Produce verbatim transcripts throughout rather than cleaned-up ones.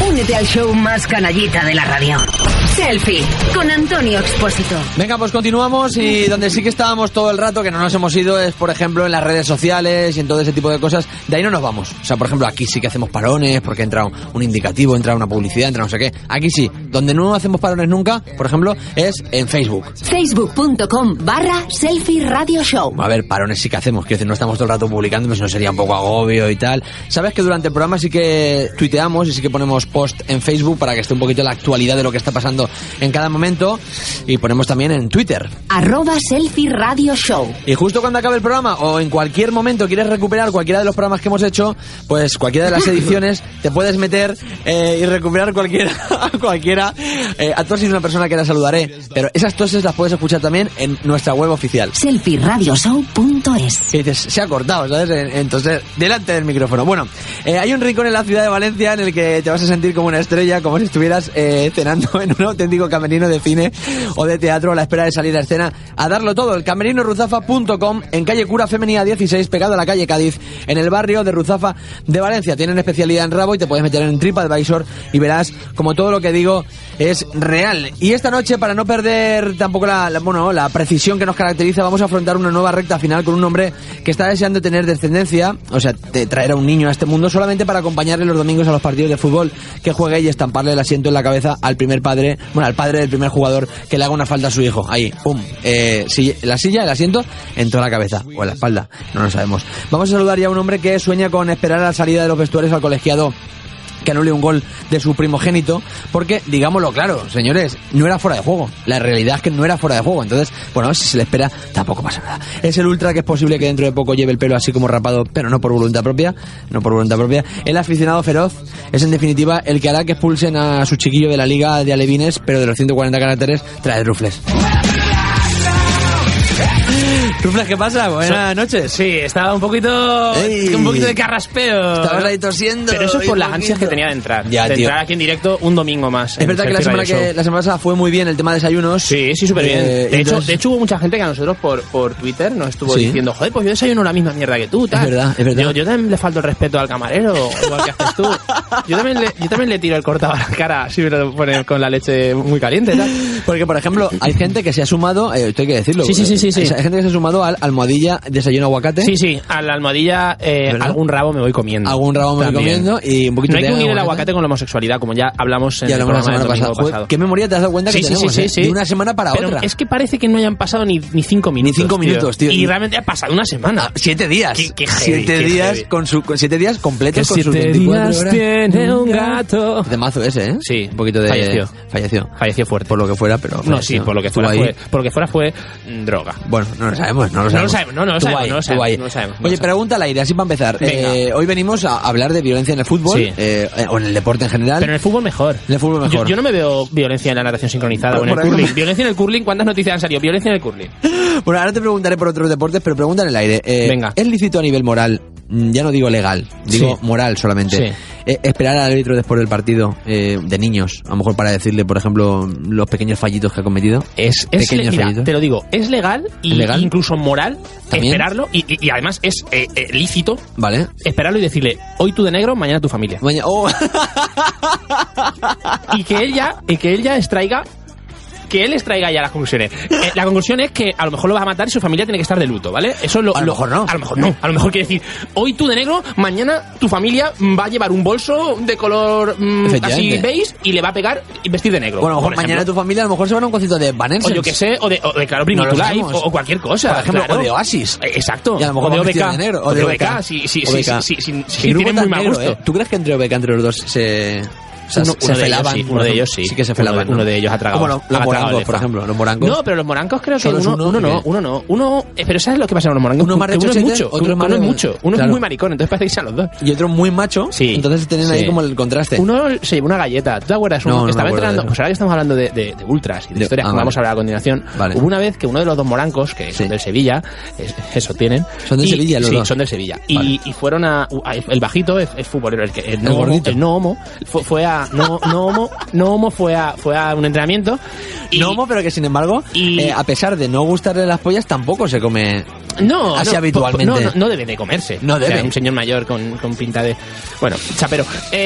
Únete al show más canallita de la radio. Selfie con Antonio Expósito. Venga, pues continuamos, y donde sí que estábamos todo el rato, que no nos hemos ido, es por ejemplo en las redes sociales y en todo ese tipo de cosas. De ahí no nos vamos. O sea, por ejemplo, aquí sí que hacemos parones porque entra un, un indicativo, entra una publicidad, entra no sé qué. Aquí sí. Donde no hacemos parones nunca, por ejemplo, es en Facebook. Facebook.com barra Selfie Radio Show. A ver, parones sí que hacemos, quiero decir, no estamos todo el rato publicando, pues no sería un poco agobio y tal. Sabes que durante el programa sí que tuiteamos y sí que ponemos post en Facebook para que esté un poquito la actualidad de lo que está pasando en cada momento, y ponemos también en Twitter arroba Selfie Radio Show. Y justo cuando acabe el programa o en cualquier momento quieres recuperar cualquiera de los programas que hemos hecho, pues cualquiera de las ediciones te puedes meter eh, y recuperar cualquiera cualquiera eh, a todos y una persona que la saludaré, pero esas toses las puedes escuchar también en nuestra web oficial selfie radio show punto es. Y dices, se ha cortado, ¿sabes? Entonces, delante del micrófono. Bueno, eh, hay un rincón en la ciudad de Valencia en el que te vas a sentir como una estrella, como si estuvieras eh, cenando en un auténtico camerino de cine o de teatro a la espera de salir a escena a darlo todo. El camerino ruzafa punto com, en calle Cura Femenía dieciséis, pegado a la calle Cádiz, en el barrio de Ruzafa de Valencia. Tienen especialidad en rabo y te puedes meter en TripAdvisor y verás como todo lo que digo es real. Y esta noche, para no perder tampoco la, la, bueno, la precisión que nos caracteriza, vamos a afrontar una nueva recta final con un hombre que está deseando tener descendencia, o sea, de traer a un niño a este mundo solamente para acompañarle los domingos a los partidos de fútbol que juegue y estamparle el asiento en la cabeza al primer padre, bueno, al padre del primer jugador que le haga una falta a su hijo. Ahí, pum, eh, si, la silla, el asiento, en toda la cabeza o en la espalda, no lo sabemos. Vamos a saludar ya a un hombre que sueña con esperar a la salida de los vestuarios al colegiado que anule un gol de su primogénito, porque, digámoslo claro, señores, no era fuera de juego. La realidad es que no era fuera de juego. Entonces, bueno, si se le espera, tampoco pasa nada. Es el ultra que es posible que dentro de poco lleve el pelo así como rapado, pero no por voluntad propia, no por voluntad propia. El aficionado feroz es, en definitiva, el que hará que expulsen a su chiquillo de la liga de alevines, pero de los ciento cuarenta caracteres, trae rufles. Rufles, ¿qué pasa? Buenas noches. Sí, estaba un poquito Ey. un poquito de carraspeo. Estabas ahí tosiendo. Pero eso es por las ansias que tenía de entrar. Ya, de tío. entrar aquí en directo un domingo más. Es verdad que la semana que la semana pasada fue muy bien el tema de desayunos. Sí, sí, súper bien. Eh, de, entonces... hecho, de hecho, hubo mucha gente que a nosotros por, por Twitter nos estuvo sí. diciendo, joder, pues yo desayuno la misma mierda que tú, tal. Es verdad, es verdad. Yo, yo también le falto el respeto al camarero, igual que haces tú. Yo también le, yo también le tiro el cortado a la cara si me lo ponen con la leche muy caliente, tal. Porque, por ejemplo, hay gente que se ha sumado, eh, esto hay que decirlo. Sí, sí, sí, sí, sí. Hay gente que se ha sumado al almohadilla desayuno aguacate. Sí, sí, a la almohadilla eh, algún rabo me voy comiendo. Algún rabo me también. voy comiendo y un poquito de No hay de que unir aguacate. el aguacate con la homosexualidad, como ya hablamos en ya el hablamos programa la semana del pasada. pasado. ¿Qué memoria te has dado cuenta que sí, tenemos? Sí, sí, eh? sí, De una semana para Pero otra. Es que parece que no hayan pasado ni, ni cinco minutos. Ni cinco minutos, tío. tío. Y realmente ha pasado una semana. Ah, siete días. Qué, qué heavy, siete qué días heavy. con su con siete días completos con siete sus veinticuatro días horas. Tiene un gato. De mazo ese, ¿eh? Sí. Un poquito de falleció. Falleció. Falleció fuerte. Por lo que fuera, pero falleció. No, sí, por lo que fuera fue, por lo que fuera fue mm, droga. Bueno, no lo sabemos, no lo sabemos. No lo sabemos, no, no lo Tú sabemos, ahí, no lo tú sabemos, ahí. no lo sabemos. Oye, pregunta al aire, así para empezar. Eh, hoy venimos a hablar de violencia en el fútbol, sí. eh, o en el deporte en general. Pero en el fútbol mejor. En el fútbol mejor. Yo, yo no me veo violencia en la natación sincronizada o en el por curling. ejemplo. Violencia en el curling, ¿cuántas noticias han salido? Violencia en el curling. Bueno, ahora te preguntaré por otros deportes, pero pregunta en el aire. Eh, Venga. ¿Es lícito a nivel moral, ya no digo legal, digo Sí. moral solamente, Sí. eh, esperar al árbitro después del partido, eh, de niños, a lo mejor para decirle, por ejemplo, los pequeños fallitos que ha cometido? Es, es Pequeños mira, fallitos. te lo digo, es legal y ¿Es legal? incluso moral ¿También? esperarlo y, y, y además es eh, eh, lícito Vale. esperarlo y decirle, hoy tú de negro, mañana tu familia. Maña- oh. Y que él ya, y que él ya extraiga que él extraiga ya las conclusiones. Eh, la conclusión es que a lo mejor lo vas a matar y su familia tiene que estar de luto, ¿vale? Eso es lo, A lo mejor no. A lo mejor no. A lo mejor quiere decir, hoy tú de negro, mañana tu familia va a llevar un bolso de color mm, así Efectivamente. beige y le va a pegar y vestir de negro. Bueno, a lo mejor por mañana ejemplo. tu familia a lo mejor se van a un concierto de Van O Helsing. yo que sé, o de, o de Claro Bring No Me lo to Life, sabemos. o, o cualquier cosa. Por ejemplo, claro. o de Oasis. Eh, Exacto. Y a lo mejor o de van vestidos O B K. de negro. O de O B K, sí, sí, sí, O B K. sí, sí, sí, El sí, grupo tienen tan muy mal negro, gusto. ¿eh? ¿Tú crees que entre O B K, entre los dos, se... O sea, Uno, se uno de ellos felaban? sí, uno de ellos sí. Sí que se Uno felaban, de- ¿no? uno de ellos ha tragado. Como los, los ha tragado morangos, lefa. por ejemplo. Los morangos. No, pero los morancos creo que Solo es uno, uno, uno ¿y no, qué? uno no, uno, eh, pero ¿sabes lo que pasa con los morangos? Uno más Que uno es rechochete, mucho, otro uno, más uno es de- mucho, uno claro. es muy maricón, entonces parece que sean los dos. Y otro muy macho. Sí. Entonces tienen Sí. ahí como el contraste. Uno se llevó una galleta. ¿Tú te acuerdas? Uno No, no me estaba acuerdo entrenando. de eso. Pues ahora que estamos hablando de, de, de ultras y de, De- historias ah, que vamos vale. a hablar a continuación, Vale. hubo una vez que uno de los dos morancos, que son Sí. del Sevilla, es- eso tienen. Son de y- Sevilla los sí, dos. son del Sevilla. Y, Vale. y fueron a, a- El bajito es, es futbolero, el, que, el, no El homo, gordito. el no homo, fue, fue a. No, no homo, no homo fue a, fue a un entrenamiento. Y, No, pero que sin embargo, y- eh, a pesar de no gustarle las pollas, tampoco se come No, así no, habitualmente. No, no, no debe de comerse. No O sea, debe. un señor mayor con, con pinta de... Bueno, chapero. Eh,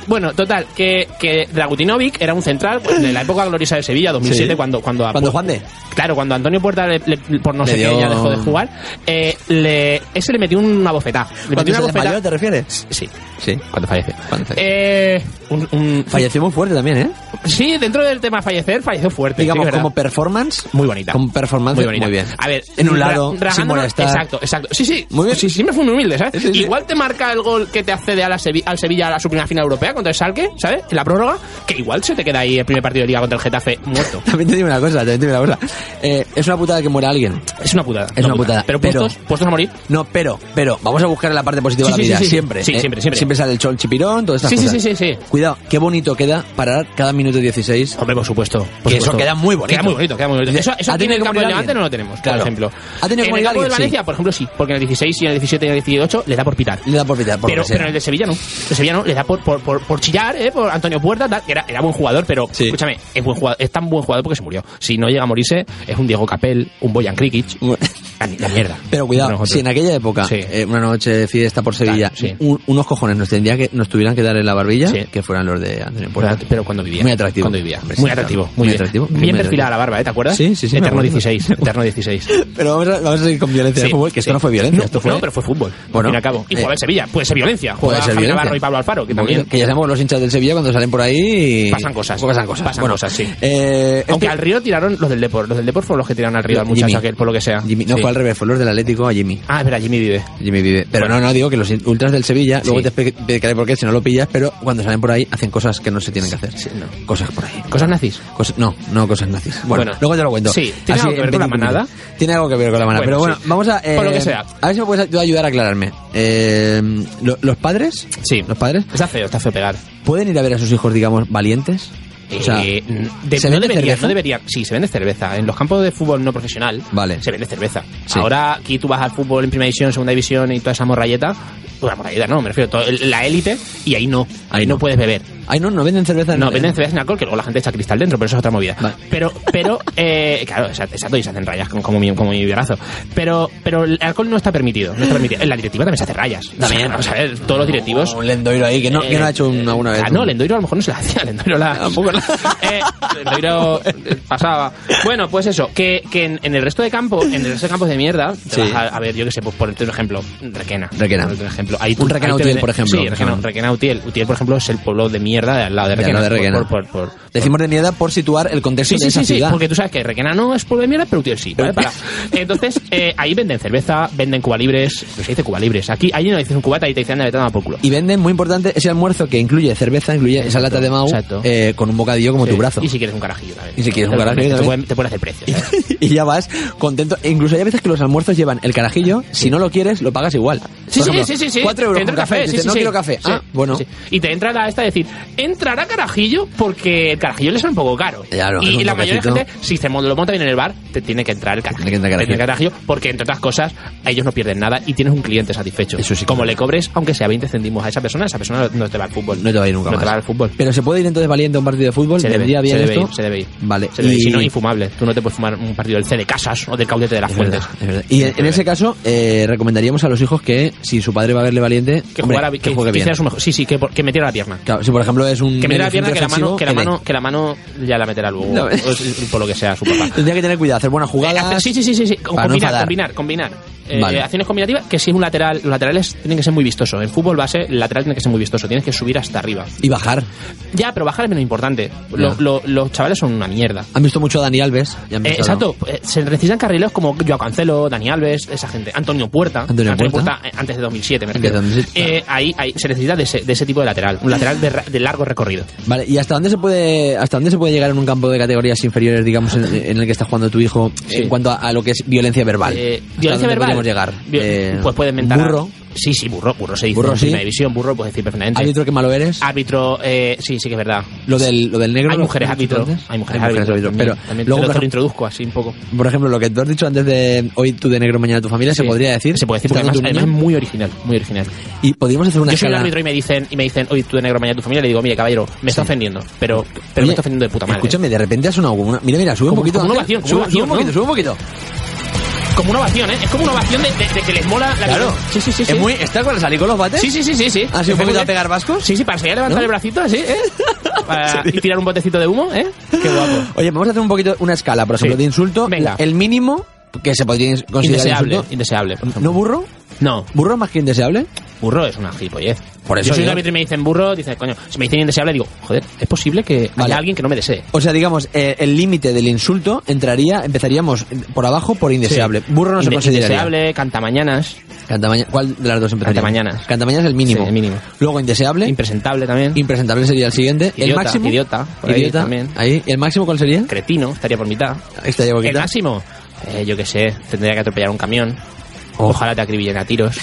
Bueno, total, que, que Dragutinovic era un central pues, de la época gloriosa de Sevilla, dos mil siete, sí. cuando... Cuando, ¿Cuando Juan de? Claro, cuando Antonio Puerta, le, le, por no le sé dio... qué, ya dejó de jugar, eh, le, ese le metió una bofetada. Le ¿Cuándo metió se una bofetada. desmayó, te refieres? Sí. Sí. Cuando fallece. ¿Cuándo fallece? Eh, un, un... Falleció muy fuerte también, ¿eh? Sí, dentro del tema fallecer, falleció fuerte. Digamos, sí, como performance. Muy bonita. Como performance, muy bonita. Muy bien. A ver, en un lado, ra- sin molestar. Exacto, exacto. Sí, sí. Muy bien. Sí, siempre fue muy humilde, ¿sabes? Sí, sí. Igual te marca el gol que te accede a la Sevi- al Sevilla a la su primera final europea contra el Schalke, ¿sabes? En la prórroga, que igual se te queda ahí el primer partido de liga contra el Getafe muerto. También te digo una cosa, también te digo una cosa. Eh, es una putada que muera alguien. Es una putada. Es una putada. Pero, pero puestos, puestos a morir. No, pero, pero, vamos a buscar la parte positiva Sí, de la sí, vida, sí, sí. siempre. Sí, ¿eh? siempre, siempre. Siempre sale el chol chipirón, todas estas Sí, sí, cosas. sí, sí, sí. Cuidado, qué bonito queda parar cada minuto dieciséis. Hombre, por supuesto. Por Que eso supuesto. queda muy bonito. Queda muy bonito, queda muy bonito. Eso, eso ¿Ha aquí en tenido el que campo del morir Levante alguien? no lo tenemos, Claro. por ejemplo. ¿Ha tenido que en morir el campo del alguien? Valencia, Sí. por ejemplo, sí. Porque en el dieciséis y en el diecisiete y en el dieciocho le da por pitar. Le da por pitar, por Pero, lo que sea. pero en el de Sevilla no. El Sevilla no, le da por, por, por, por chillar, ¿eh? Por Antonio Puerta, tal, que era, era buen jugador, pero Sí. escúchame, es, buen jugador, es tan buen jugador porque se murió. Si no llega a morirse, es un Diego Capel, un Bojan Krikic. La, la mierda. Pero cuidado, Nosotros. si en aquella época, Sí. eh, una noche de fiesta por Sevilla, Claro, sí. un- unos cojones nos tendría que nos tuvieran que dar en la barbilla, Sí. que fueran los de Antonio Puerta. Pero, pero cuando vivía. Muy atractivo. Cuando vivía. Hombre, Muy sí, atractivo. claro. Muy Muy bien. atractivo. Bien Muy perfilada atractivo. la barba, ¿eh? ¿Te acuerdas? Sí, sí, sí, me Eterno acuerdo. dieciséis. Eterno dieciséis. Pero vamos a, vamos a seguir con violencia de Sí, fútbol, que esto sí. no fue violencia, No, esto fue... no, pero fue fútbol. Bueno, al fin y al cabo. Y eh, jugaba el Sevilla. Puede ser violencia. Puede Jugaba ser Javi violencia. Navarro y Pablo Alfaro, que Porque- también que ya sabemos los hinchas del Sevilla cuando salen por ahí... pasan cosas. Pasan cosas. Pasan Bueno, cosas, sí. Eh, Aunque este- al Río tiraron los del Depor. Los del Depor fueron los que tiraron al Río al Jimmy. muchacho aquel, por lo que sea. Jimmy, no Sí. fue al revés, fue los del Atlético a Jimmy. Ah, espera, Jimmy vive. Jimmy vive. Pero Bueno. no, no, digo que los ultras del Sevilla, luego Sí. te explique- explicaré por qué si no lo pillas, pero cuando salen por ahí hacen cosas que no se tienen que hacer. Sí, no. Cosas por ahí. ¿Cosas nazis? Cosas- no, no cosas nazis. Bueno, Bueno. luego te lo cuento. Sí, ¿tiene algo que ver en con la veinticinco manada? minutos. Tiene algo que ver con la manada. Bueno, pero bueno, sí. vamos a... eh, Por lo que sea. A ver si me puedes tú ayudar a aclararme. Eh, lo- ¿Los padres? Sí. ¿Los padres? Está feo, está feo pegar. ¿Pueden ir a ver a sus hijos, digamos, valientes? O sea, Eh, de- ¿se no vende deberían, cerveza? no deberían. Sí, se vende cerveza. En los campos de fútbol no profesional Vale. se vende cerveza. Sí. Ahora aquí tú vas al fútbol en primera división, segunda división y toda esa morralleta. Una morralleta, no, me refiero todo, el- la élite y ahí no. Ahí, Ahí no. no. puedes beber. Ay, no, no venden cerveza. en- No, venden cerveza sin alcohol, que luego la gente echa cristal dentro, pero eso es otra movida. Vale. Pero, pero, eh, claro, exacto, exacto, y se hacen rayas como, como mi, como mi brazo. Pero, pero el alcohol no está permitido, no está permitido. En la directiva también se hace rayas. También. O sea, vamos a ver, todos los directivos. Un lendoiro ahí, que no, que no ha hecho una, alguna vez. Ah, no, Lendoiro a lo mejor no se la hacía, Lendoiro la... Tampoco la- eh, Lendoiro eh, pasaba. Bueno, pues eso, que, que en, en el resto de campo, en el resto de campos de mierda, te Sí. vas a, a ver, yo que sé, pues ponerte un ejemplo, Requena. Requena. Ponerte un ejemplo. Ahí Un Requena ahí te Utiel, venden- por ejemplo. Sí, Requena, No. Requena Utiel. Utiel, por ejemplo, es el pueblo de mierda de al lado de De al Requena. lado de Requena. Por- por- por- por- Decimos de mierda por situar el contexto Sí, de sí, esa sí, sí, ciudad. porque tú sabes que Requena no es pueblo de mierda, pero Utiel sí, ¿vale? Para. Entonces, eh, ahí venden cerveza, venden cuba libres, pues se dice cuba libres. Aquí, ahí no dices un cubata y te dicen, anda, vete a tomar por culo. Y venden, muy importante, ese almuerzo que incluye cerveza, incluye esa Exacto, lata de Mau, exacto. eh, con un bocadillo como Sí. tu brazo. Y si quieres un carajillo también. Y si quieres un Te lo carajillo pones, te, también. puede- te puede hacer precio, ¿sabes? Y ya vas contento. E incluso hay veces que los almuerzos llevan el carajillo. Si no lo quieres, lo pagas igual. Sí, Por sí, ejemplo, sí, sí, sí. Cuatro euros Te entra con café. sí, Dices, sí, no sí. quiero café. Sí, Ah, bueno. sí. Y te entra la esta de decir, entrará carajillo porque el carajillo le sale un poco caro. Claro, es y un la mayoría de toquecito. gente, si se mo- lo monta bien en el bar, te tiene que entrar el carajillo. Tiene que entrar Te tiene carajillo. carajillo porque, entre otras cosas, a ellos no pierden nada y tienes un cliente satisfecho. Eso sí que Como es le cobres, aunque sea veinte céntimos a esa persona, esa persona no te va al fútbol. No te va a ir nunca No más. te va al fútbol. Pero se puede ir entonces valiente a un partido de fútbol. Se debe, ¿Vendría bien se debe esto? ir, se debe ir. Vale. Se debe ir. Y- Si no, infumable. Tú no te puedes fumar un partido del C de Casas o del Caudete de las Es Fuentes. verdad, es verdad. Y en, en ese caso, eh, recomendaríamos a los hijos que si su padre va a verle valiente, Que hombre, jugara, que, que, juegue que bien. hiciera su mejor. Sí, sí, que, que metiera la pierna. Claro, si por ejemplo es un Que metiera la medio pierna, que la mano, reflexivo, que la L. mano, que la mano ya la meterá luego. No. O es- por lo que sea, su papá. Tendría que tener cuidado, hacer buenas jugadas. Eh, sí, sí, sí, sí, sí. para no Combinar, enfadar. combinar, combinar. Eh, Vale. Acciones combinativas, que si es un lateral, los laterales tienen que ser muy vistosos. En fútbol base, el lateral tiene que ser muy vistoso. Tienes que subir hasta arriba. Y bajar. Ya, pero bajar es menos importante. Lo- Ya. lo- los chavales son una mierda. Han visto mucho a Dani Alves. Ya han Eh, visto, ¿no? exacto, eh, se necesitan carrileros como Joao Cancelo, Dani Alves, esa gente. Antonio Puerta. Antonio Puerta. eh, antes de dos mil siete, me Antes de refiero. dos mil siete, Eh, ahí, ahí se necesita de ese, de ese tipo de lateral. Un lateral de, ra- de largo recorrido. Vale, ¿y hasta dónde se puede hasta dónde se puede llegar en un campo de categorías inferiores, digamos, en, en el que está jugando tu hijo, Sí. en cuanto a, a lo que es violencia verbal? Eh, ¿Hasta violencia dónde verbal. podemos llegar? Vi- Eh, pues puedes mentar. burro. Sí, sí, burro. Burro se dice. Burro, en sí. primera división, burro puedes decir perfectamente. Árbitro, qué malo eres. Árbitro, eh, sí, sí que es verdad. Lo del, lo del negro. Hay ¿lo mujeres has dicho árbitro. antes? Hay mujeres Hay árbitro. árbitro. También, Pero también luego, te lo, por te lo ejemplo, introduzco así un poco. por ejemplo, lo que tú has dicho antes de hoy tú de negro, mañana tu familia, se Sí. podría decir. Se puede decir porque estando además, tu además es niño. muy original, muy original. Y podríamos hacer una Yo soy el escala. árbitro y me dicen, y me dicen, oye, tú de negro mañana tu familia, le digo, mire, caballero, me está Sí. ofendiendo, pero, pero Oye, me está ofendiendo de puta madre. Escúchame, de repente ha sonado como una. Mira, mira, sube un Como- poquito. como una Ángel. ovación, como Sube, una sube un ovación, poquito, ¿no? sube un poquito. Como una ovación, ¿eh? Es como una ovación de, de, de que les mola la Claro. Sí, sí, sí. sí. Es muy... ¿Está cuando salí con los bates? Sí, sí, sí, sí, sí. ¿Has sido un poquito a pegar vascos? Sí, sí, para seguir a levantar ¿No? el bracito así, ¿eh? Para Sí. y tirar un botecito de humo, ¿eh? Qué guapo. Oye, vamos a hacer un poquito una escala, por ejemplo, Sí. de insulto. Venga. El mínimo que se podría considerar Indeseable, insulto. indeseable. Por ejemplo. ¿No burro? No, ¿Burro es más que indeseable? burro es una gilipollez. Por eso yo soy yo- un árbitro y me dicen burro, dices, coño, si me dicen indeseable, digo, joder, es posible que Vale. haya alguien que no me desee. O sea, digamos, eh, el límite del insulto entraría, empezaríamos por abajo por indeseable. Sí. Burro no se Inde- consideraría. Indeseable, cantamañanas, Cantamañana, ¿cuál de las dos empezaría? Cantamañanas. Cantamañanas es el mínimo. Sí, el mínimo. Luego indeseable. impresentable también, Impresentable sería el siguiente. el Idiota, máximo. idiota, por ahí Idiota. también. Ahí. ¿Y el máximo cuál sería? cretino, estaría por mitad. Ahí estaría El poquita. máximo, eh, yo qué sé, tendría que atropellar un camión. Oh. Ojalá te acribillen a tiros.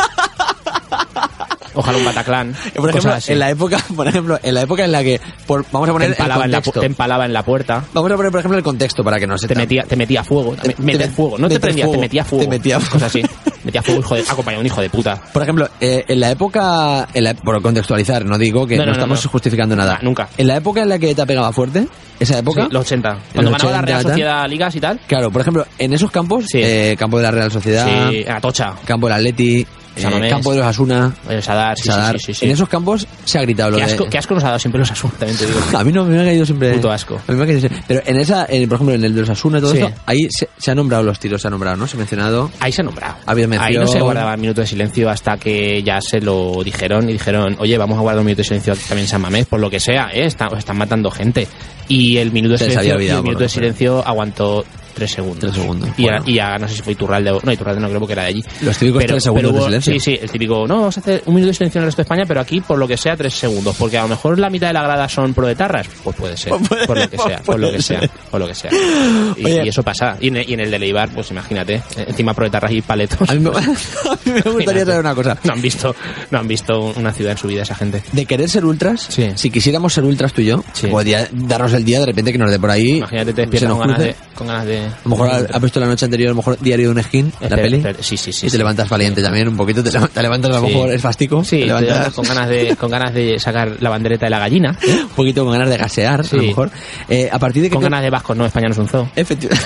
Ojalá un Bataclan. Por ejemplo, cosas así. en la época, por ejemplo, en la época en la que por, vamos a te poner el empalaba, en la, pu- contexto. te empalaba en la puerta. Vamos a poner, por ejemplo, el contexto para que no se Te metía, te metía fuego. Te, Te- meter te- fuego. No te meter prendía, fuego. te metía fuego. Te metía fuego. Cosas así. Metía fuego, hijo de, acompañado un hijo de puta. Por ejemplo, eh, en la época, en la- por contextualizar, no digo que No, no, no, no, estamos no. justificando nada. Ah, nunca. En la época en la que te pegaba fuerte, esa época, Sí, los ochenta. Cuando los ganaba la Real ochenta, tal. Sociedad Ligas y tal. claro, por ejemplo, en esos campos, Sí. eh, campo de la Real Sociedad, Sí, en Atocha. campo del Atleti, eh, San Mamés. campo de los Asuna, El Sadar, sí, Sadar, sí, sí, sí, sí. en esos campos se ha gritado lo Qué de... asco, qué asco nos ha dado siempre los Asuna, también te digo. A mí no me ha caído siempre... Puto asco. A mí me ha caído siempre- Pero en esa, en- por ejemplo, en el de los Asuna y todo Sí. eso, ahí se, se ha nombrado los tiros, se ha nombrado, ¿no? Se ha mencionado... Ahí se ha nombrado. Había Ahí no mención- se guardaba minuto de silencio hasta que ya se lo dijeron y dijeron, oye, vamos a guardar un minuto de silencio aquí también en San Mamés, por lo que sea, ¿eh? Están, están matando gente. Y el minuto de Se les silencio, había olvidado, y el minuto por de lo que silencio aguantó tres segundos. Tres segundos, Y, bueno. a- y a- no sé si fue Iturralde o... No, Iturralde no creo que era de allí. Los típicos tres segundos de hubo- silencio. Sí, sí, el típico, no, vamos a hacer un minuto de silencio en el resto de España, pero aquí, por lo que sea, tres segundos. Porque a lo mejor la mitad de la grada son proetarras. Pues puede ser. Pues puede- por lo que sea, por lo puede que sea, ser. por lo que sea. Y, Oye. y eso pasa. Y en, y en el de Leibar, pues imagínate, eh, encima proetarras y paletos. A mí me, a mí me gustaría saber una cosa. No han visto, no han visto una ciudad en su vida esa gente. De querer ser ultras, Sí. si quisiéramos ser ultras tú y yo, Sí. podría darnos el día de repente que nos dé por ahí. Imagínate, te se despiertas nos con ganas, cruce. de, con ganas de... A lo mejor ha, ha visto la noche anterior, a lo mejor Diario de un Esquín, la Espera, peli. espera, sí, sí, sí, y te sí. levantas valiente también, un poquito. Te, leva- te levantas a lo Sí. mejor, es fastico. Sí, te te levantas levantas con ganas de, con ganas de sacar la bandereta de la gallina, un poquito con ganas de gasear, Sí. a lo mejor. Eh, a partir de que. con te- ganas de vascos, no, España no es un zoo. Efectivamente.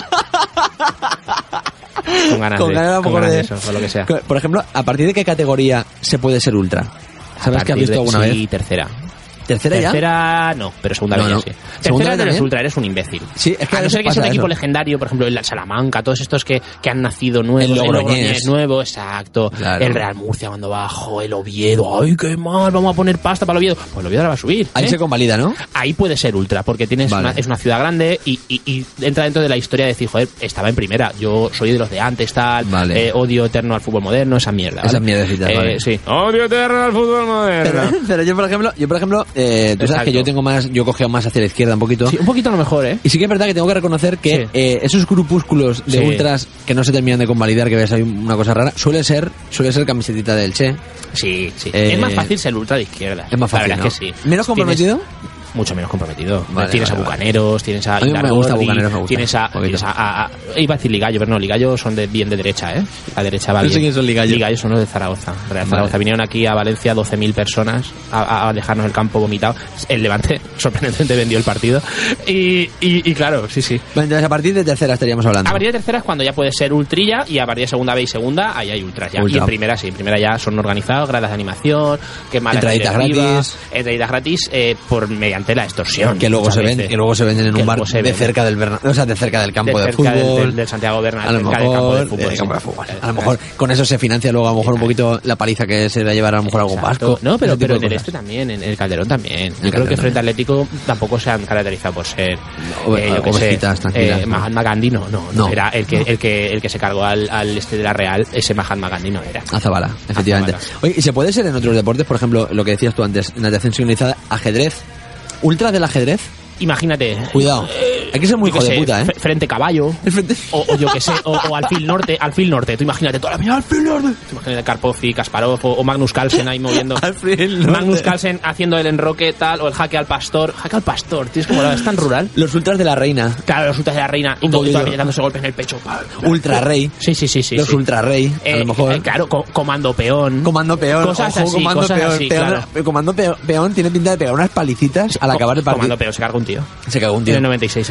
Con ganas Con de, ganas a lo con mejor ganas de- de eso, o lo que sea. Por ejemplo, ¿a partir de qué categoría se puede ser ultra? ¿Sabes A que has partir visto de- alguna sí, vez? tercera. ¿Tercera ya? Tercera no, pero segunda No, vez ya no. sí. ¿Segunda Tercera vez no eres también? ultra, eres un imbécil. Sí, es que a a no veces ser que sea pasa un equipo eso. legendario, por ejemplo, el Salamanca, todos estos que, que han nacido nuevos, El el Logroñés. Logroñés nuevo, exacto, Claro. el Real Murcia cuando bajo, el Oviedo, ay, qué mal, vamos a poner pasta para el Oviedo. Pues el Oviedo ahora va a subir. Ahí ¿eh? se convalida, ¿no? Ahí puede ser ultra, porque tienes Vale. una- es una ciudad grande y, y- y entra dentro de la historia de decir, joder, estaba en primera, yo soy de los de antes, tal, Vale. eh, odio eterno al fútbol moderno, esa mierda. Esas ¿vale? mierdecitas, Eh, vale. Sí. Odio eterno al fútbol moderno. Pero, pero yo, por ejemplo, yo, por ejemplo eh, tú sabes Exacto. que yo tengo más, yo he cogido más hacia la izquierda un poquito. Sí, un poquito a lo mejor, ¿eh? Y sí que es verdad que tengo que reconocer que Sí. eh, esos grupúsculos de Sí. ultras que no se terminan de convalidar, que ves ahí una cosa rara, suele ser, suele ser camisetita del Che. Sí, sí. Eh, es más fácil ser ultra de izquierda. Es más fácil, La ¿no? verdad es que sí. ¿Menos comprometido? Tienes- mucho menos comprometido. Vale, tienes vale, a Bucaneros, tienes a A mí me Indargorri, gusta Bucaneros, me gusta. tienes a, Poquito. tienes a, a- a- iba a decir Ligallo, pero no, Ligallo son de, bien de derecha, ¿eh? La derecha va No sé bien. quién son Ligallo. Ligallo son los de Zaragoza. Real Vale. Zaragoza. Vinieron aquí a Valencia doce mil personas a, a dejarnos el campo vomitado. El Levante sorprendentemente vendió el partido. Y, y, y claro, sí, sí. Bueno, entonces a partir de tercera estaríamos hablando. A partir de tercera es cuando ya puede ser ultrilla y a partir de segunda B y segunda ahí hay ultras ya. Ultra. Y en primera sí, en primera ya son organizados, gradas de animación, que mala Entraditas directiva, gratis. entraditas gratis eh, por mediante la extorsión. Que luego muchas se ven, veces. que luego se venden en Que un bar luego se de venden. cerca del Berna- o sea, de cerca del campo De de, cerca del- fútbol. del- del Santiago Bernabéu, a lo cerca mejor, del campo de fútbol, del sí. campo de fútbol. Vale, A lo vale. mejor con eso se financia luego a lo mejor un poquito la paliza que se va a llevar a lo mejor algún Exacto. vasco. No, pero, Ese tipo pero de en el cosas. este también, en el Calderón también. Yo creo Calderón que frente también. Atlético tampoco se han caracterizado por ser No, eh, yo qué sé, ovecitas tranquilas, eh, no. Mahatma Gandhi no, no, no, No, era el que, no. el que el que se cargó al, al este de la Real, ese Mahatma Gandhi no era. Azabala, efectivamente. Azabala. Oye, ¿y se puede ser en otros deportes? Por ejemplo, lo que decías tú antes, natación sincronizada, ajedrez. ¿Ultra del ajedrez? Imagínate. Cuidado. Hay que ser muy yo hijo qué de sé, puta, ¿eh? fre- Frente caballo. El frente- O, o yo que sé, o, o Alfil Norte, Alfil Norte. Tú imagínate toda la vida Alfil Norte. Tú imagínate Karpov y Kasparov o, o Magnus Carlsen ahí moviendo. Alfil Norte. Magnus Carlsen haciendo el enroque tal o el jaque al pastor. Jaque al pastor, tío, es como es tan rural. Los ultras de la reina. Claro, los ultras de la reina y Un todo, y poquillo. todavía dándose golpes en el pecho. Ultra rey. Sí, sí, sí, sí. Los sí. ultra rey, a Eh, lo mejor. eh, claro, co- comando peón. Comando peón. Cosas ojo, así, comando cosas peón. así, Peón- claro. Comando peón, peón tiene pinta de pegar unas palicitas al Co- acabar el partido. Comando peón, se carga un tío. Se cagó un En tío. el noventa y seis se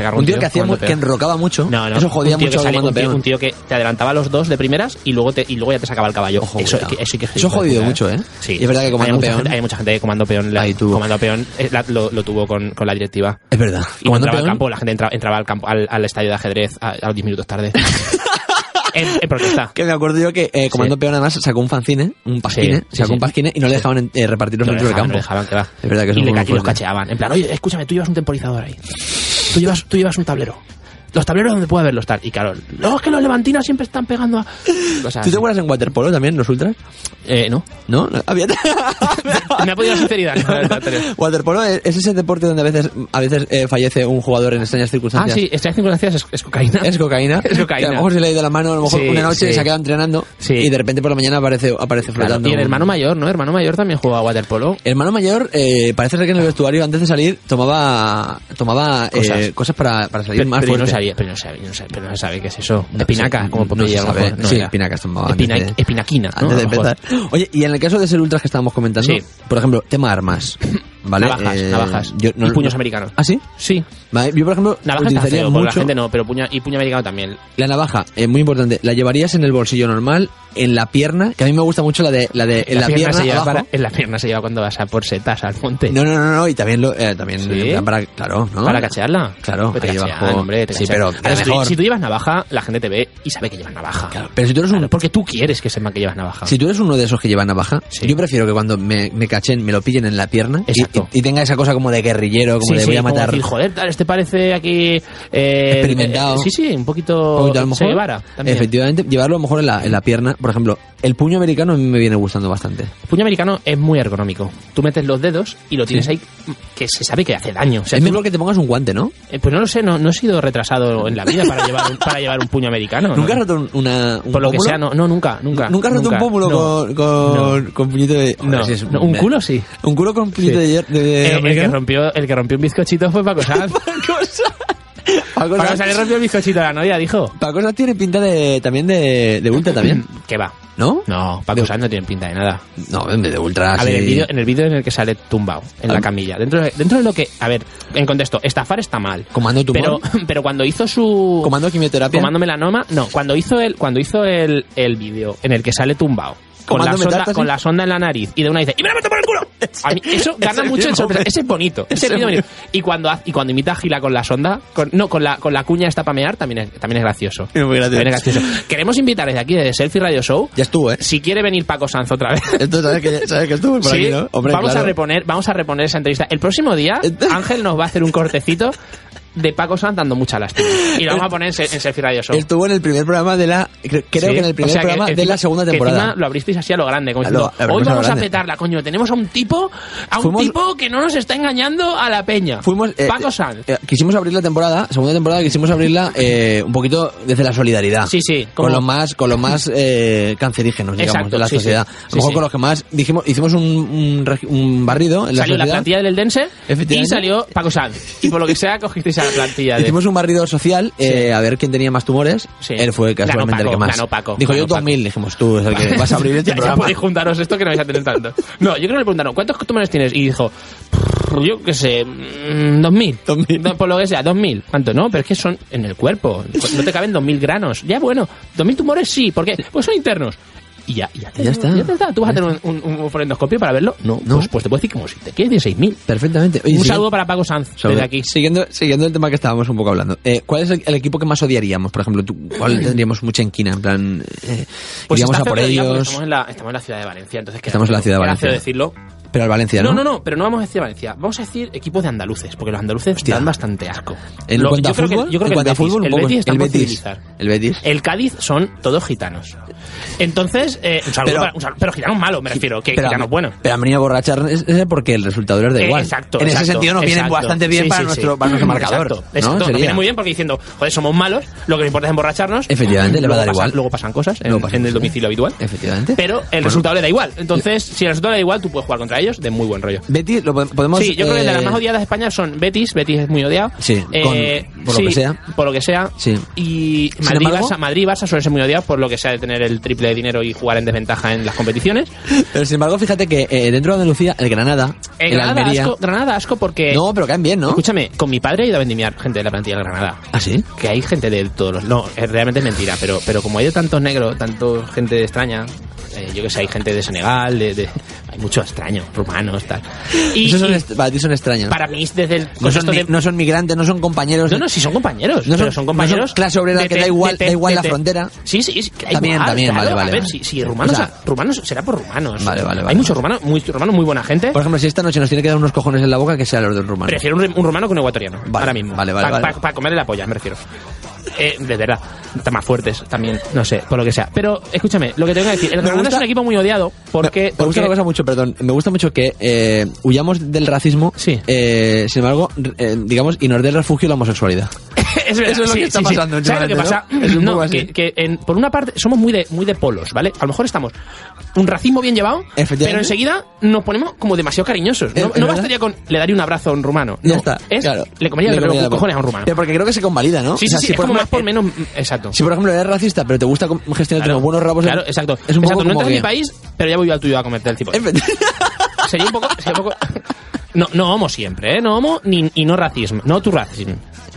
agarró Un un tío tío que hacía mu- comando que peón. enrocaba mucho. No, no, Eso jodía un tío mucho que al sale- comando un tío, peón. un tío que te adelantaba a los dos de primeras y luego te, y luego ya te sacaba el caballo. Ojo, eso, cuidado. que, eso, sí que es Eso hijo de jodido puta, mucho, ¿eh? Sí. Y es verdad que comando hay mucha peón- gente, hay mucha gente que comando peón, la, Ahí tuvo. comando peón eh, la- lo, lo tuvo con, con la directiva. Es verdad. Y Comando entraba al peón- campo, la gente entraba, entraba al campo, al, al estadio de ajedrez a, a los diez minutos tarde. en, en protesta. Que me acuerdo yo que eh, Comando Sí. Peón además sacó un fanzine, un pasquine, Sí, sí, sacó sí. un pasquine y no le dejaban eh, repartirlos No dentro del dejaban, campo. no dejaban, que va. Es verdad que eso y, le, fue muy ca- y los fuerte. cacheaban. En plan, oye, escúchame, tú llevas un temporizador ahí. Tú llevas, tú llevas un tablero. Los tableros donde puede verlos tal. Y claro, no, es que los levantinos siempre están pegando a... Cosas ¿Tú te así. acuerdas en waterpolo también, los ultras? Eh, no. ¿No? No, había... Me ha podido la sinceridad. No, no, no, no. Waterpolo es es ese deporte donde a veces a veces eh, fallece un jugador en extrañas Ah, circunstancias. sí, estas circunstancias es, es cocaína. Es cocaína. Es cocaína. Que a lo mejor se le ha ido la mano, a lo mejor Sí, una noche sí. se ha quedado entrenando Sí. y de repente por la mañana aparece, aparece Claro, flotando. y el un- hermano mayor, ¿no? Hermano mayor también juega a waterpolo. Hermano mayor, eh, parece ser que en el vestuario antes de salir tomaba tomaba Cosas. cosas, eh, cosas para, para salir Pero, más pero fuerte. no sabía, pero no sabía, no sabía, pero no se sabe qué es eso. No, Espinaca, sí, como no Popeye se a lo sabe. mejor. No Sí, era. espinacas tomaba Espina- antes de- Espinaquina, ¿no? Antes de A lo mejor. empezar. Oye, y en el caso de ser ultras que estábamos comentando, Sí. por ejemplo, tema armas, ¿vale? Navajas, Eh, navajas. yo no- y puños no- americanos. ¿Ah, sí? Sí. Vale, yo, por ejemplo, Navajas está utilizaría feo, porque la mucho gente no, pero puño, y puño americano también. la navaja, eh, muy importante. La llevarías en el bolsillo normal, en la pierna, que a mí me gusta mucho la de la de en la, pierna, se lleva abajo. para, en la pierna se lleva cuando vas a por setas al monte. No, no, no, no, y también lo eh, también ¿Sí? en plan para claro, ¿no? Para cachearla. Claro, Pues te ahí cachean, abajo. hombre, te Sí, cachean. pero Ahora, queda si, tú, mejor. si tú llevas navaja, la gente te ve y sabe que llevas navaja. Claro, pero si tú eres un Claro, porque tú quieres que sepan que llevas navaja. Si tú eres uno de esos que llevan navaja, Sí. yo prefiero que cuando me, me cachen, me lo pillen en la pierna y, Exacto. y- y tenga esa cosa como de guerrillero, como Sí, de sí, voy a como matar. decir, joder, tal, este parece aquí... eh, Experimentado. eh, sí, sí, un poquito... Un poquito, a lo Che mejor, Guevara, también. efectivamente, llevarlo a lo mejor en la, en la pierna. Por ejemplo, el puño americano a mí me viene gustando bastante. El puño americano es muy ergonómico. Tú metes los dedos y lo tienes ahí, que se sabe que hace daño. O sea, es tú- mejor que te pongas un guante, ¿no? eh, pues no lo sé, no, no he sido retrasado en la vida para llevar un, para llevar un puño americano. ¿Nunca has ¿no? roto un, una, un Por lo que pómulo? sea, no, no, nunca, nunca. ¿Nunca has roto un pómulo no. con, con, con puñito de... No, Joder, si es- no, un culo sí. Un culo con puñito Sí. de... hier- de, de Eh, el, que americano? rompió, el que rompió un bizcochito fue Paco Sanz. Paco Paco Sanz- Sanz le rompió el bizcochito a la novia, dijo. Paco Sanz tiene pinta de también de, de ultra también, ¿Qué va? ¿no? No, Paco Sanz no tiene pinta de nada. No, en vez de ultra A ver, sí. el vídeo- en el vídeo en el que sale tumbado, en la Ah. camilla. Dentro de, dentro de lo que... A ver, en contexto, estafar está mal. Comando tumor. Pero, pero cuando hizo su... Comando quimioterapia. Comando melanoma, no, cuando hizo el, cuando hizo el, el vídeo en el que sale tumbado, con la, Comando sonda, metástasis. con la sonda en la nariz, y de una dice, ¡y me la meto por el culo! A mí eso gana ese mucho en mismo, sorpresa. hombre. Ese es bonito. Ese Ese vídeo mismo. bonito. Y cuando, ha- y cuando imita a Gila con la sonda, con, no, con la, con la cuña esta pamear, también es, también es gracioso. Es muy gracioso. También es gracioso. Queremos invitar desde aquí, de Selfie Radio Show, Ya estuvo, ¿eh? si quiere venir Paco Sanz otra vez. Esto sabes que, sabes que estuvo por Sí, aquí, ¿no? Hombre, vamos claro. a reponer, vamos a reponer esa entrevista. El próximo día, Ángel nos va a hacer un cortecito de Paco Sanz dando mucha lástima. Y lo vamos a poner en, Se- en Selfie Radio Show. Estuvo en el primer programa de la... Creo, creo Sí. que en el primer O sea, que programa de encima- la segunda que temporada. encima lo abristeis así a lo grande, como A diciendo, lo- a lo hoy grande. vamos a petarla, coño. Tenemos a un tipo, a un Fuimos- tipo que no nos está engañando a la peña. Fuimos... eh, Paco Sanz. eh, quisimos abrir la temporada, segunda temporada, quisimos abrirla eh, un poquito desde la solidaridad. Sí, sí, como- Con los más, con los más eh, cancerígenos, digamos, Exacto, de la sí, sociedad. sí. A lo Sí, mejor sí. con los que más dijimos, hicimos un, un, regi- un barrido en la Salió la sociedad. plantilla del Eldense y Efectivamente. salió Paco Sanz. Y por lo que sea, cogisteis a la plantilla de... Hicimos un barrido social eh, a ver quién tenía más tumores. Sí. Él fue casualmente Ganó Paco, el que más. ganó Paco, Dijo ganó yo dos mil, dijimos tú, es el que vas a abrir este ya, ya programa. podéis juntaros esto que no vais a tener tanto. No, yo creo que le preguntaron, ¿cuántos tumores tienes? Y dijo, "Prr, yo qué sé, mm, dos mil. Dos mil. No, por lo que sea, dos mil. ¿Cuánto? No, pero es que son en el cuerpo. No te caben dos mil granos. Ya bueno, dos mil tumores sí, ¿por qué? Pues son internos. Y ya, ya, te, Ya está. ya te está. ¿Tú vas a tener un, un, un forendoscopio para verlo? No, No. Pues, pues te puedo decir como si te quieres de seis mil. Perfectamente. Oye, Un sigue- saludo para Paco Sanz Sobre- desde aquí. Siguiendo, siguiendo el tema que estábamos un poco hablando, eh, ¿cuál es el, el equipo que más odiaríamos? Por ejemplo, ¿tú, ¿cuál tendríamos mucha inquina? En plan, eh, Pues iríamos está a feo por que lo diga porque ellos, Estamos en, la, estamos en la ciudad de Valencia, entonces queda Estamos en la feo. ciudad de Queda Valencia. feo decirlo. pero al Valencia, ¿no? No, no, no, pero no vamos a decir Valencia. Vamos a decir equipos de andaluces, porque los andaluces Hostia. dan bastante asco. En Lo- cuanto yo a creo que- fútbol, yo creo en que cuanto el a fútbol, un Betis, poco. el Betis está el por Betis, civilizar. el Betis. El Cádiz son todos gitanos. Entonces, eh, un saludo Pero- para- un saludo- pero gitanos malos, me refiero, que Pero, gitanos buenos. pero han venido a borrachar ese porque el resultado les da Eh, igual. exacto, en ese exacto, sentido nos vienen exacto. bastante bien Sí, para, sí, nuestro, sí. para nuestro marcador. Exacto, ¿no? exacto. Nos Sería. viene muy bien porque diciendo, joder, somos malos, lo que me importa es emborracharnos. Efectivamente, le va a Luego dar pasan- igual. Luego pasan cosas en, Luego pasan en el cosas. domicilio habitual. Efectivamente. Pero el Bueno. resultado le da igual. Entonces, si el resultado le da igual, tú puedes jugar contra ellos de muy buen rollo. Betis, lo pod- podemos... Sí, yo creo que de las eh, más odiadas de España son Betis. Betis es muy odiado. Sí, Eh, con por sí, lo que sea. por lo que sea. Sí. Y Sin Madrid, embargo- Barça, Madrid y Barça suelen ser muy odiados por lo que sea de tener el triple de dinero y jugar en desventaja en las competiciones. Pero sin embargo, fíjate que eh, dentro de Andalucía, el Granada, En el Granada, Almería... asco, Granada asco porque... No, pero caen bien, ¿no? Escúchame, con mi padre he ido a vendimiar gente de la plantilla del Granada. ¿Ah, sí? Que hay gente de todos los... No, es, realmente es mentira, pero, pero como hay de tantos negros, tanto gente extraña, eh, yo que sé, hay gente de Senegal, de, de- hay muchos extraños, rumanos, tal. Y, Esos son y est- para ti son extraños. para mí, desde el no, son contexto mi- de... no son migrantes, no son compañeros. No, no, sí son compañeros. No son- pero son compañeros. no son clase obrera de que te- da igual- de te- da igual de la te- frontera. Sí, sí, sí. que da También, igual, también, claro. vale, vale, A ver, vale. si, si rumanos, O sea- rumanos, será por rumanos. Vale, vale, vale. Hay muchos rumanos, muy, rumanos muy buena gente. Por ejemplo, si esta noche nos tiene que dar unos cojones en la boca, que sea los del rumano. Prefiero un, un rumano que un ecuatoriano. Vale, ahora mismo. vale, vale, Para vale. pa, pa comerle la polla, me refiero. Eh, de verdad, están más fuertes también, no sé, por lo que sea. Pero escúchame, lo que tengo que decir, el Me Granada gusta- es un equipo muy odiado porque... me, me gusta porque- una cosa mucho, perdón. Me gusta mucho que eh, huyamos del racismo. Sí. eh, sin embargo, eh, digamos, y nos dé refugio la homosexualidad. es verdad, Eso es lo sí, que está sí, sí. pasando ¿Sabes lo que pasa? últimamente, ¿no? Es un No, poco así. que, que en- por una parte somos muy de, muy de polos, ¿vale? A lo mejor estamos un racismo bien llevado, Efectivamente. pero enseguida nos ponemos como demasiado cariñosos. ¿Es- No, es no verdad? bastaría con le daría un abrazo a un rumano. Ya No, está. es, claro. le comería Le los comería la cojones a un rumano. Pero porque creo que se convalida, ¿no? Sí, O sí, sea, sí, si es por como ejemplo, más por menos... Exacto. Si por ejemplo eres racista, pero te gusta com- gestionar Claro, unos buenos rabos. claro, exacto. Es un exacto, poco no como entras en mi que... país, pero ya voy yo al tuyo a comerte el tipo. Efectivamente. Sería un poco... Sería un poco... No, no homo siempre, ¿eh? No homo ni, y no racismo. No tu racismo.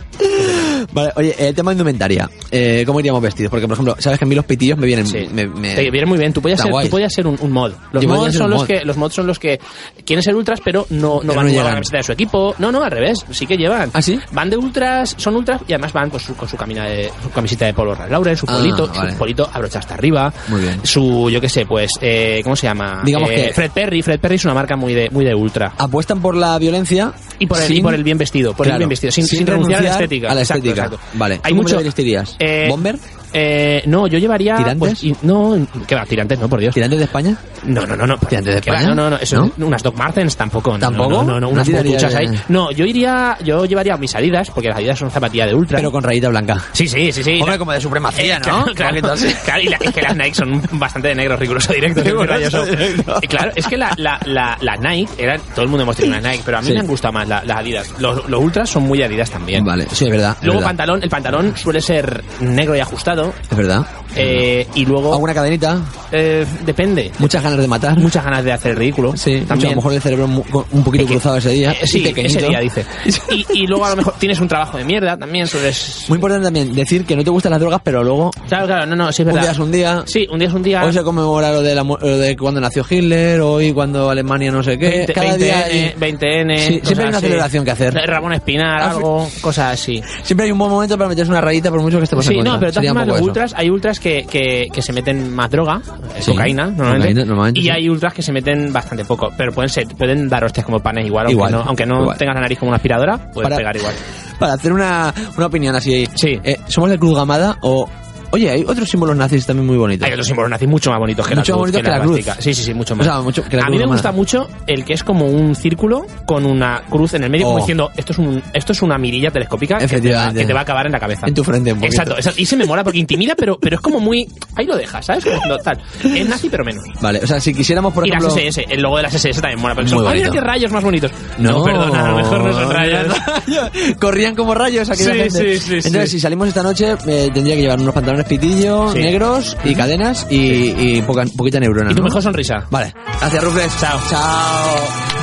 Vale, oye, el tema de indumentaria. Eh, ¿Cómo iríamos vestidos? Porque, por ejemplo, sabes que a mí los pitillos me vienen... Sí. Me, me- Te viene muy bien. Tú podías Está ser, guay. tú podías ser un, un mod. Los Yo podía mods ser son un los mod. que los mods son los que quieren ser ultras, pero no, no Pero van no a llegan. la camiseta de su equipo. No, no, al revés. Sí que llevan. ¿Ah, sí? Van de ultras, son ultras y además van con su, con su, camina de, su camiseta de polo Ralph Lauren, su Ah, polito, vale. su polito abrochado hasta arriba. Muy bien. Su, yo qué sé, pues, eh, ¿cómo se llama? Digamos Eh, que- Fred Perry. Fred Perry es una marca muy de, muy de ultra. Apuestan por la violencia Y por, el, sin- y por el bien vestido, por Claro, el bien vestido, sin, sin sin renunciar a la renunciar estética. a la Exacto, estética. exacto. Vale. Hay ¿Tú cómo mucho. te vestirías? eh, ¿Bomber? Eh, no, yo llevaría... ¿Tirantes? pues, y- no, ¿qué va? Tirantes, no, por Dios. ¿Tirantes de España? No, no, no, no. ¿Tirantes de ¿Qué va? España? No, no, no. Eso, ¿No? Unas Doc Martens tampoco. No, ¿Tampoco? No, no, no, ¿No unas tiraría motuchas de- ahí. No, yo iría, yo llevaría mis Adidas, porque las Adidas son zapatillas de ultra. Pero con rayita blanca. Sí, sí, sí, sí. Hombre, como de supremacía, Eh, ¿no? Claro, Un claro, poquito así. claro, y la- es que las Nike son bastante de negro, riguroso directo. Riguroso rayoso. directo. Eh, Claro, es que la, la, la, la Nike, eran, todo el mundo hemos tenido una Nike, pero a mí Sí. me han gustado más la- las Adidas. Los, los ultras son muy Adidas también. Vale, sí, es verdad. es Luego verdad. pantalón, el pantalón suele ser negro y ajustado. Es verdad. Eh, y luego, ¿Alguna cadenita? eh, depende. Muchas ganas de matar. Muchas ganas de hacer el ridículo. Sí, mucho, a también. lo mejor el cerebro mu- un poquito Es que- cruzado ese día. Eh, sí, y pequeñito. ese día, dice. Y, y luego a lo mejor tienes un trabajo de mierda también, sueles... Muy importante también decir que no te gustan las drogas, pero luego Claro, claro, no, no, sí es un verdad. día es un día. Sí, un día es un día. Hoy se conmemora lo de, la, mu- lo de cuando nació Hitler, hoy cuando Alemania no sé qué. veinte, Cada día hay- N, veinte N, Sí, siempre cosas hay una así. celebración que hacer. Ramón Espinar, Ah, algo, cosas así. siempre hay un buen momento para meterse una rayita por mucho que estemos Sí, en contra. no, pero de todas Sería un formas poco los eso. ultras, hay ultras que, que, que se meten más droga, eh, Sí, cocaína, normalmente, cocaína, normalmente, y sí. hay ultras que se meten bastante poco, pero pueden ser, pueden dar hostias como panes igual, aunque Igual, no, aunque no igual. tengas la nariz como una aspiradora, puedes Para- pegar igual. Para hacer una, una opinión así. Sí. Eh, ¿Somos de Cruz Gamada o...? Oye, hay otros símbolos nazis también muy bonitos. Hay otros símbolos nazis mucho más bonitos que Mucho la más cruz. bonitos que la cruz. plástica. Sí, sí, sí, mucho más. O sea, mucho que la a cruz mí me romana. gusta mucho el que es como un círculo con una cruz en el medio, como Oh. diciendo, esto es un esto es una mirilla telescópica que te, va, Efectivamente. que te va a acabar en la cabeza. En tu frente, un poquito. Exacto, exacto. Y se me mola porque intimida, pero, pero es como muy... Ahí lo dejas, ¿sabes? Como cuando tal. Es nazi, pero menos. Vale, o sea, si quisiéramos, por Y ejemplo... las S S, el logo de las S S también mola. Porque Muy son, ¡ay, mira bonito. qué rayos más bonitos! No, perdona, a lo mejor no son rayos. Corrían como rayos aquella Sí, gente. sí, sí, Entonces, sí. si salimos esta noche, eh, tendría que llevar unos pantalones pitillos Sí. negros y cadenas y, y poca, poquita neurona. Y tu ¿no? mejor sonrisa. Vale. Gracias, Rufles. Chao. Chao.